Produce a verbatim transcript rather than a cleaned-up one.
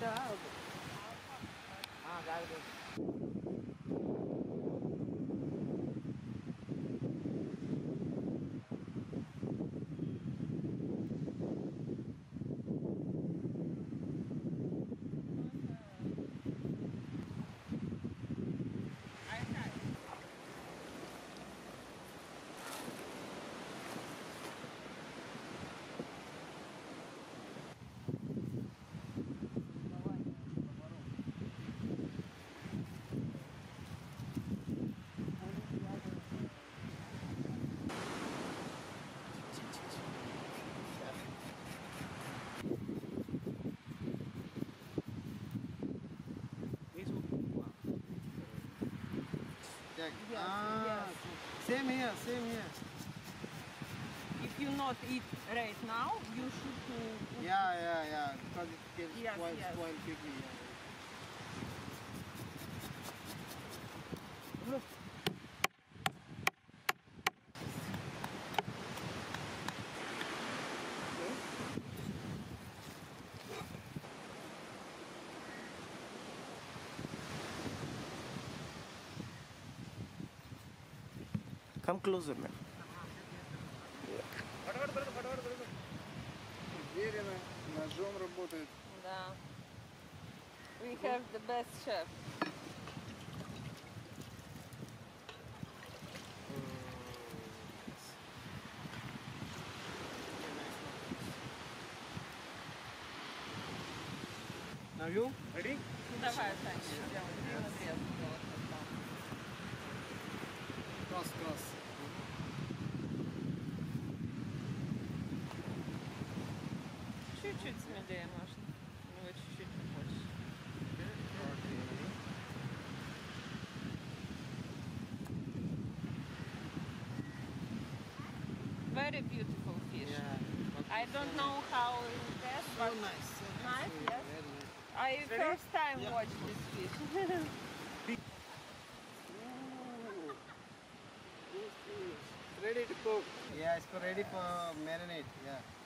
हाँ गाड़ दो। Check. Yes, ah, yes. Same here, same here. If you not eat right now, you should to put Yeah, yeah, yeah. Because it gets Yes, spoil, yes. spoil quickly. Yeah. Come closer, man. Уверенно, ножом работает. Да. We have the best chef. Now you ready? Давай, Саня, сделай. Ты надрез сделай. Cross, cross. Чуть-чуть смелее можно. Ну, вот чуть-чуть побольше. Very beautiful fish. Yeah. I don't know how is that, So but nice. So nice. Nice, Very yes. nice. I first time Yeah. watch this fish. Ooh. This is ready to cook. Yeah, it's ready for marinade. Yeah.